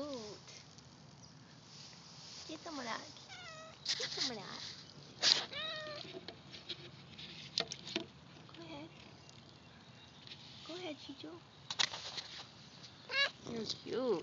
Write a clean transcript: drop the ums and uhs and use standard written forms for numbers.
Get some of that. Get some of that. Go ahead. Go ahead, Chicho. You're cute.